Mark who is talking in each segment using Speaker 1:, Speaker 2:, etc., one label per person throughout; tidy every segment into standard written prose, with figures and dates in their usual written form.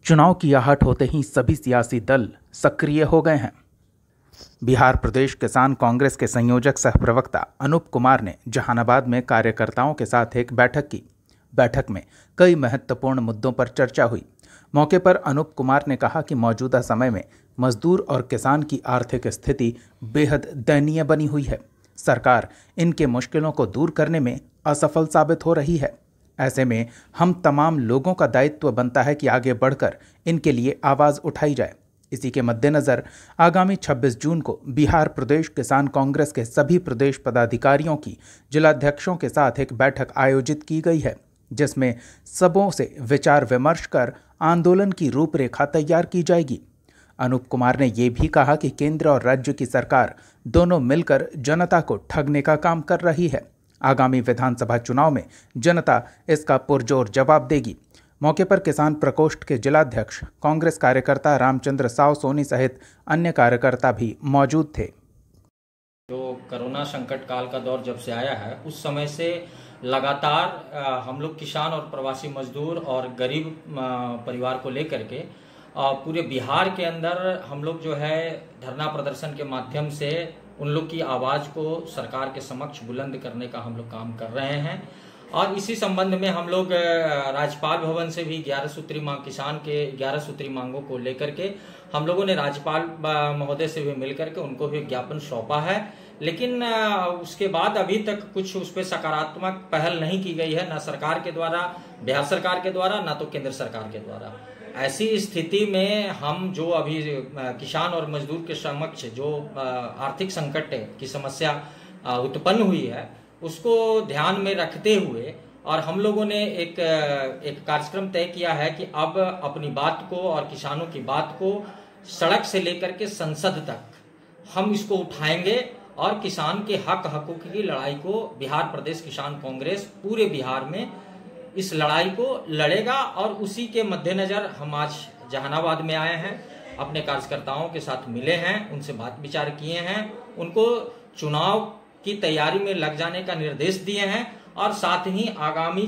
Speaker 1: चुनाव की आहट होते ही सभी सियासी दल सक्रिय हो गए हैं। बिहार प्रदेश किसान कांग्रेस के संयोजक सह प्रवक्ता अनूप कुमार ने जहानाबाद में कार्यकर्ताओं के साथ एक बैठक की। बैठक में कई महत्वपूर्ण मुद्दों पर चर्चा हुई। मौके पर अनूप कुमार ने कहा कि मौजूदा समय में मजदूर और किसान की आर्थिक स्थिति बेहद दयनीय बनी हुई है। सरकार इनके मुश्किलों को दूर करने में असफल साबित हो रही है। ऐसे में हम तमाम लोगों का दायित्व बनता है कि आगे बढ़कर इनके लिए आवाज़ उठाई जाए। इसी के मद्देनज़र आगामी 26 जून को बिहार प्रदेश किसान कांग्रेस के सभी प्रदेश पदाधिकारियों की जिलाध्यक्षों के साथ एक बैठक आयोजित की गई है, जिसमें सबों से विचार विमर्श कर आंदोलन की रूपरेखा तैयार की जाएगी। अनूप कुमार ने ये भी कहा कि केंद्र और राज्य की सरकार दोनों मिलकर जनता को ठगने का काम कर रही है। आगामी विधानसभा चुनाव में जनता इसका पुरजोर जवाब देगी। मौके पर किसान प्रकोष्ठ के जिलाध्यक्ष कांग्रेस कार्यकर्ता रामचंद्र साव सोनी सहित अन्य कार्यकर्ता भी मौजूद थे।
Speaker 2: जो कोरोना संकट काल का दौर जब से आया है, उस समय से लगातार हम लोग किसान और प्रवासी मजदूर और गरीब परिवार को लेकर के पूरे बिहार के अंदर हम लोग जो है धरना प्रदर्शन के माध्यम से उन लोग की आवाज़ को सरकार के समक्ष बुलंद करने का हम लोग काम कर रहे हैं। और इसी संबंध में हम लोग राज्यपाल भवन से भी 11 सूत्री मांग, किसान के 11 सूत्री मांगों को लेकर के हम लोगों ने राज्यपाल महोदय से भी मिलकर के उनको भी ज्ञापन सौंपा है। लेकिन उसके बाद अभी तक कुछ उस पर सकारात्मक पहल नहीं की गई है, न सरकार के द्वारा, बिहार सरकार के द्वारा, न तो केंद्र सरकार के द्वारा। ऐसी स्थिति में हम जो अभी किसान और मजदूर के समक्ष जो आर्थिक संकट की समस्या उत्पन्न हुई है, उसको ध्यान में रखते हुए और हम लोगों ने एक कार्यक्रम तय किया है कि अब अपनी बात को और किसानों की बात को सड़क से लेकर के संसद तक हम इसको उठाएंगे और किसान के हकूक की लड़ाई को बिहार प्रदेश किसान कांग्रेस पूरे बिहार में इस लड़ाई को लड़ेगा। और उसी के मद्देनजर हम आज जहानाबाद में आए हैं, अपने कार्यकर्ताओं के साथ मिले हैं, उनसे बात विचार किए हैं, उनको चुनाव की तैयारी में लग जाने का निर्देश दिए हैं और साथ ही आगामी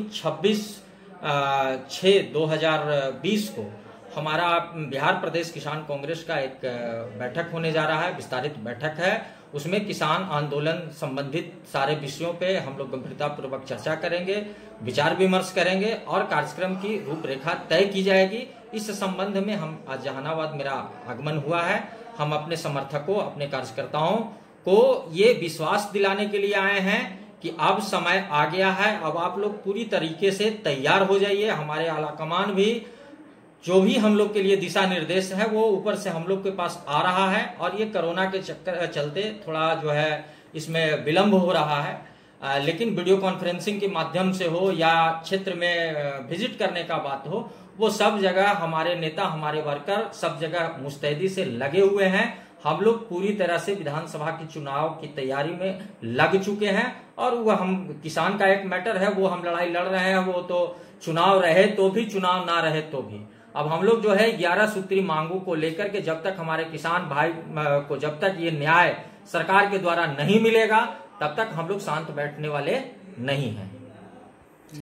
Speaker 2: 26/6/2020 को हमारा बिहार प्रदेश किसान कांग्रेस का एक बैठक होने जा रहा है, विस्तारित बैठक है। उसमें किसान आंदोलन संबंधित सारे विषयों पे हम लोग गंभीरतापूर्वक चर्चा करेंगे, विचार विमर्श करेंगे और कार्यक्रम की रूपरेखा तय की जाएगी। इस संबंध में हम आज जहानाबाद मेरा आगमन हुआ है। हम अपने समर्थकों, अपने कार्यकर्ताओं को ये विश्वास दिलाने के लिए आए हैं कि अब समय आ गया है, अब आप लोग पूरी तरीके से तैयार हो जाइए। हमारे आलाकमान भी जो भी हम लोग के लिए दिशा निर्देश है वो ऊपर से हम लोग के पास आ रहा है और ये कोरोना के चलते थोड़ा जो है इसमें विलंब हो रहा है। लेकिन वीडियो कॉन्फ्रेंसिंग के माध्यम से हो या क्षेत्र में विजिट करने का बात हो, वो सब जगह हमारे नेता, हमारे वर्कर सब जगह मुस्तैदी से लगे हुए हैं। हम लोग पूरी तरह से विधानसभा की चुनाव की तैयारी में लग चुके हैं और वो हम किसान का एक मैटर है, वो हम लड़ाई लड़ रहे हैं। वो तो चुनाव रहे तो भी, चुनाव ना रहे तो भी। अब हम लोग जो है 11 सूत्री मांगों को लेकर के जब तक हमारे किसान भाई को जब तक ये न्याय सरकार के द्वारा नहीं मिलेगा, तब तक हम लोग शांत बैठने वाले नहीं हैं।